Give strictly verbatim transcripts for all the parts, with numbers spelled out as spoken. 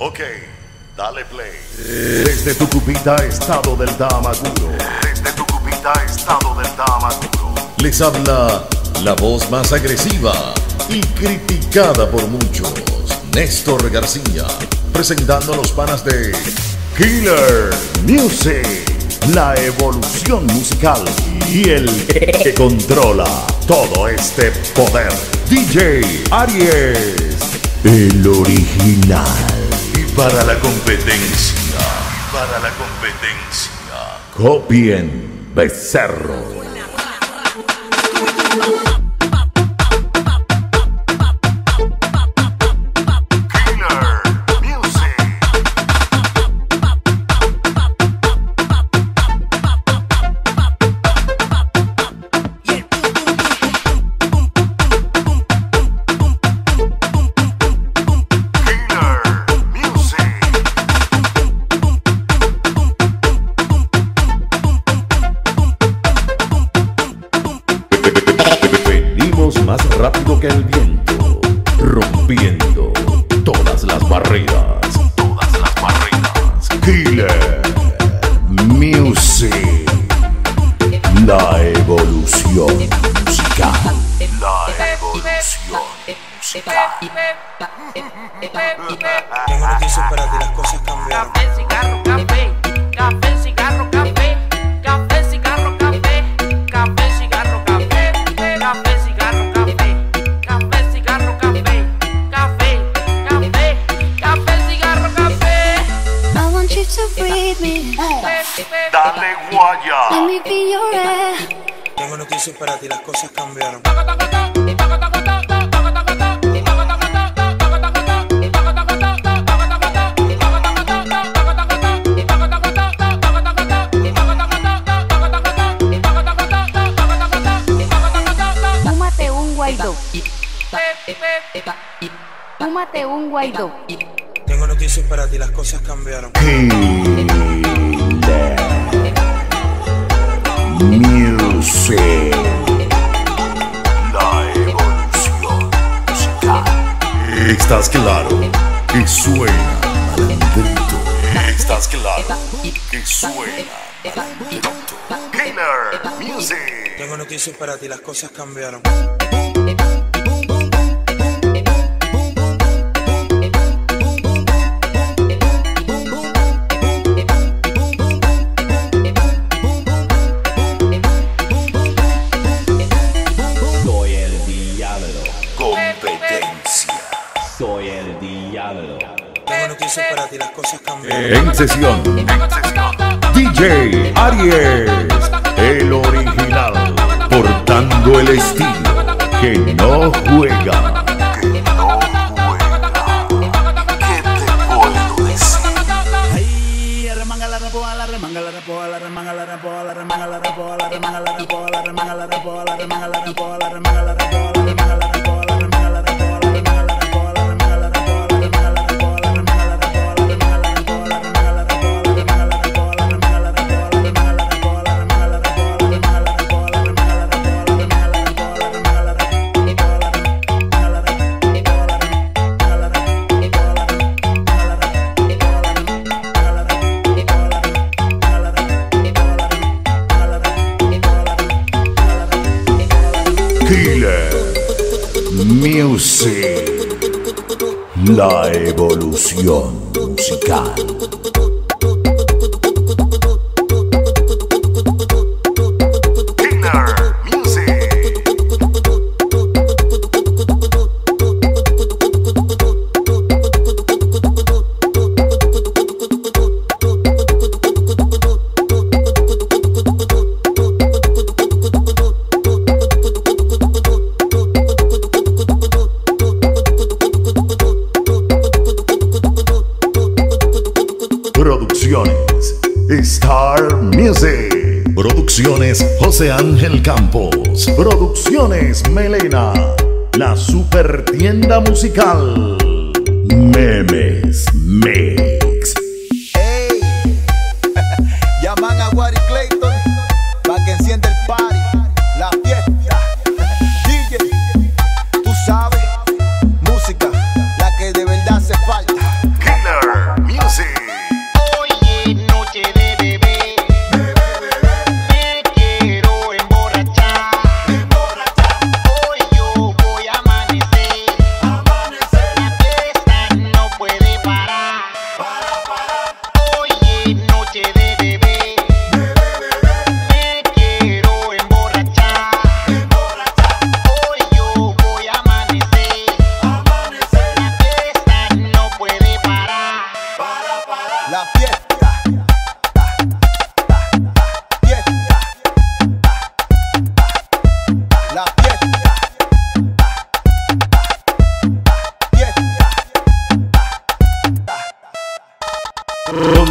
Ok, dale play. Desde Tucupita, estado del Damaguro. Desde Tucupita, estado del Damaguro. Les habla la voz más agresiva y criticada por muchos, Néstor García, presentando a los panas de Killer Music, la evolución musical y el que controla todo este poder, D J Aries, el original. Y para la competencia, para la competencia, copien Becerro. Más rápido que el viento, rompiendo todas las barreras, todas las barreras. Killer Music, la evolución musical, la evolución musical. Tengo noticias para ti, las cosas cambiaron. Café, cigarro, café, café, cigarro, café, café, cigarro, café, café, cigarro, café, café, cigarro. Dale guaya. Let me be your air. Tengo noticias para ti, las cosas cambiaron. Fúmate un guaidó. Fúmate un guaidó. Tengo noticias para ti, las cosas cambiaron. Killer Music, la evolución musical. ¿Estás claro que suena malandrito? ¿Estás claro que suena malandrito? Killer Music. Tengo noticias para ti, las cosas cambiaron. Competencia. Soy el diablo. Tengo noticias para ti, las cosas cambiaron. En sesión, D J Aries, el original, portando el estilo que no juega. Que no juega. ¿Qué te puedo decir? Ay, remanga la repoa, la remanga la repoa, la remanga la repoa, la remanga la repoa, la remanga la repoa, la remanga la repoa, la remanga la repoa, la remanga la repoa. Killer Music, la evolución musical. Producciones Star Music. Producciones José Ángel Campos. Producciones Melena. La super tienda musical. Memes Mix. Hey, llaman a Wari Clayton pa' que encienda el party, la fiesta. D J, tú sabes, música, la que de verdad hace falta. Killer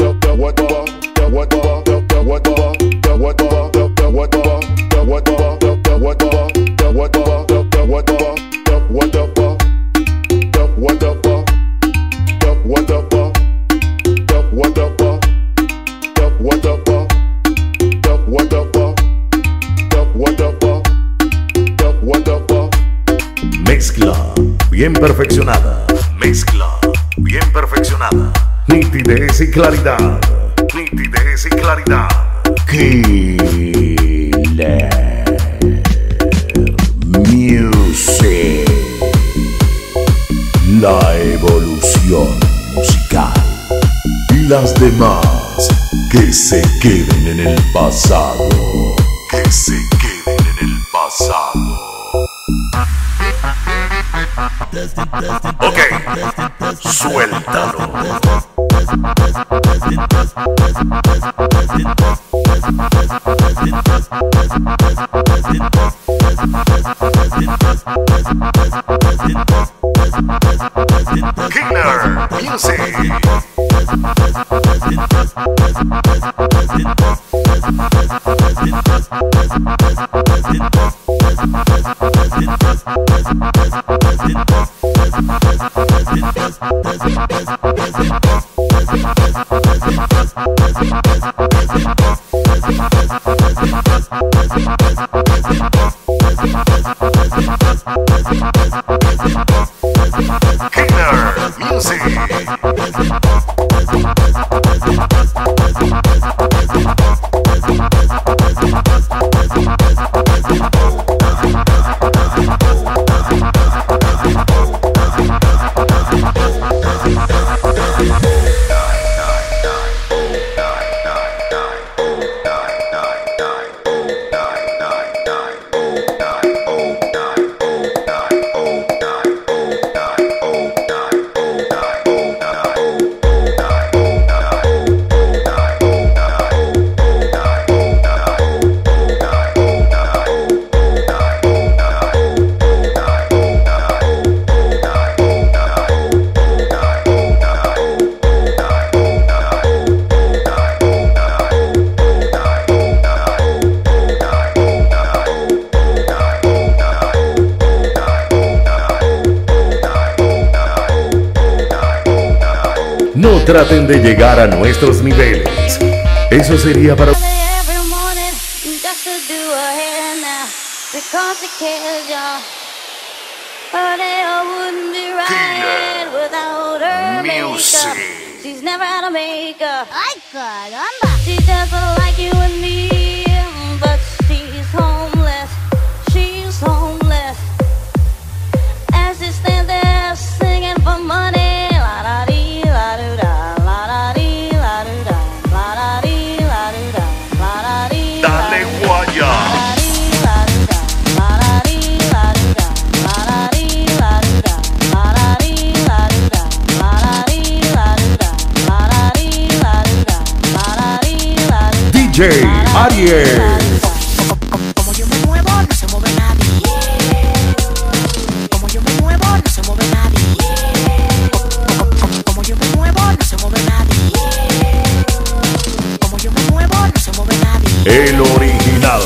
Mezcla bien perfeccionada. Mezcla bien perfeccionada. Nitidez y claridad. Nitidez y claridad. Killer Music. La evolución musical. Y las demás que se queden en el pasado. Que se queden en el pasado. Ok, suéltalo. Killer Music. Killer Music. No traten de llegar a nuestros niveles. Eso sería para... Every morning, just to do a hair now, because it cares, y'all. Her nail wouldn't be right without her Music. makeup. She's never had a makeup. Ay, caramba. She doesn't like you and me, but she's homeless. She's homeless. As she stands there singing for money, la da dee, la do da, la da dee, la do da, la da dee, la do da, la da dee. Dale guaya. D J Aries. Como yo me muevo, no se mueve nadie. Como yo me muevo, no se mueve nadie. Como yo me muevo, no se mueve nadie. Como yo me muevo, no se mueve nadie. El original.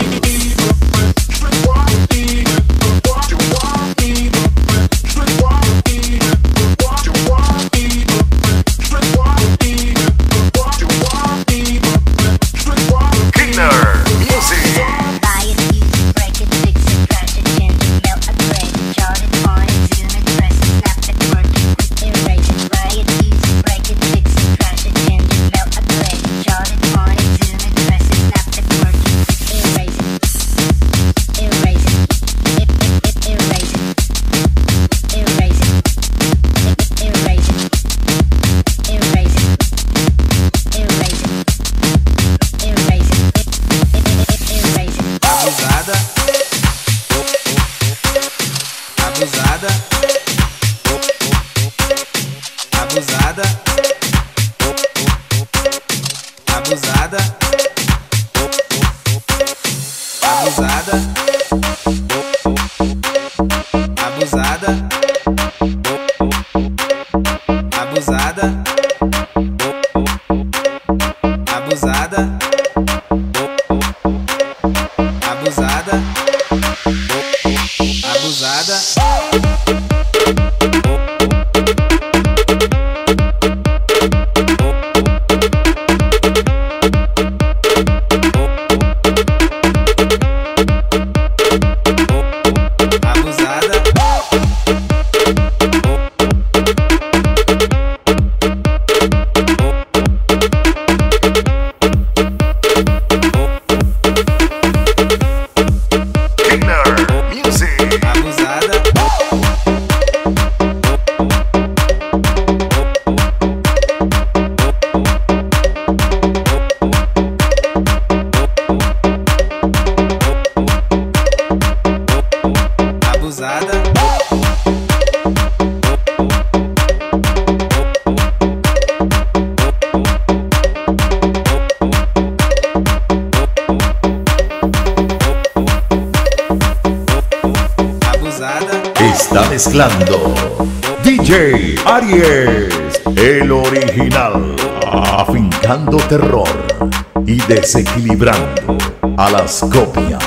Está mezclando D J Aries, el original, afincando terror y desequilibrando a las copias.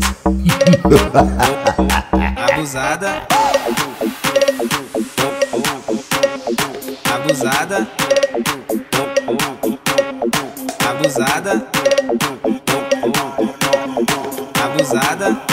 Abusada, abusada, abusada, abusada.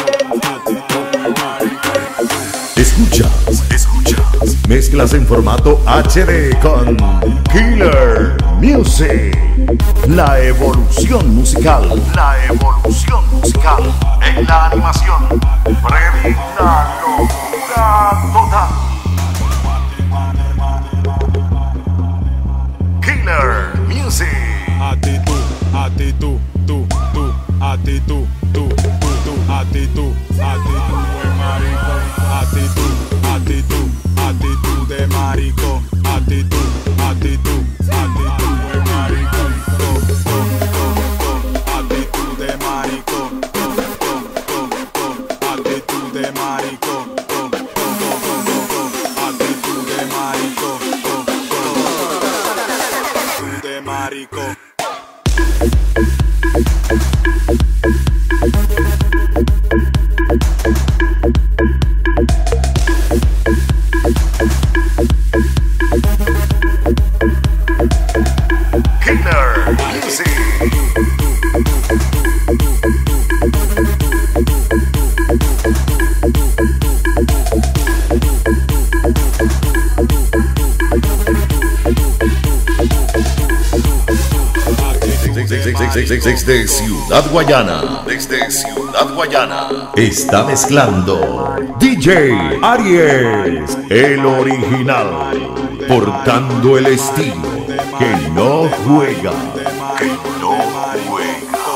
Escuchas, escuchas, mezclas en formato H D con Killer Music. La evolución musical, la evolución musical en la animación. Freddy, la locura total. Killer Music. A ti tú, a ti tú, tú, tú, a ti tú, tú, tú, tú, a ti tú, a ti tú, buen maricón. A ti tú, a ti tú, a ti tú de maricón. A ti tú, a ti tú, a ti tú, buen maricón. Oh, oh, oh, oh. A ti tú de maricón. Oh, oh, oh, oh. A ti tú de maricón. Desde, desde Ciudad Guayana, desde Ciudad Guayana, está mezclando D J Aries, el original, portando el estilo que no juega, que no juega.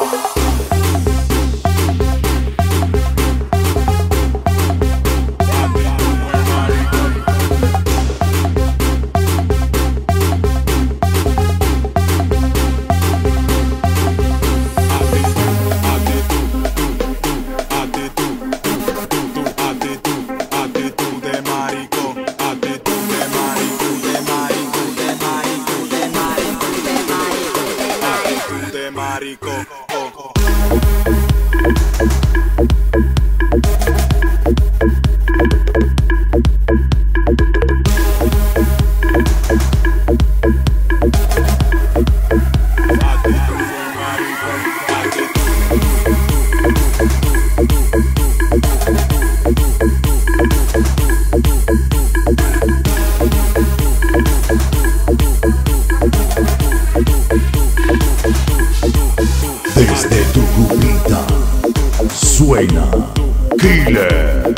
Desde tu cubita suena Killer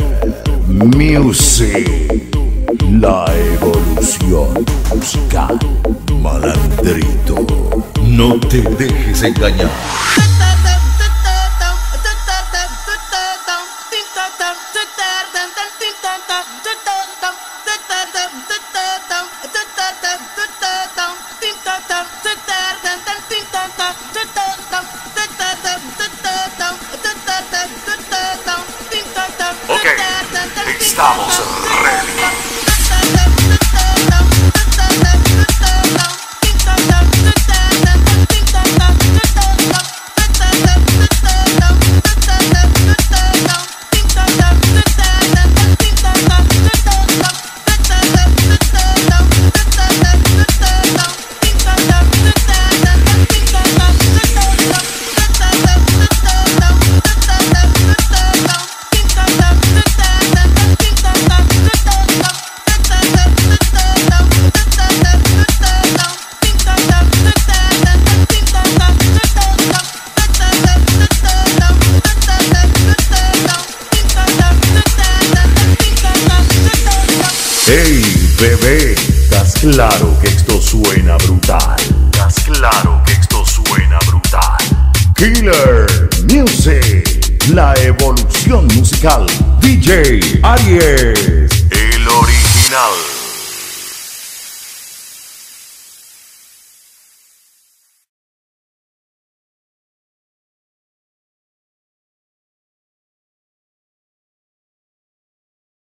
Music, la evolución musical. Malandrito, no te dejes engañar. Ok, estamos ready. Hey, bebé, estás claro que esto suena brutal. Estás claro que esto suena brutal. Killer Music, la evolución musical. D J Aries, el original.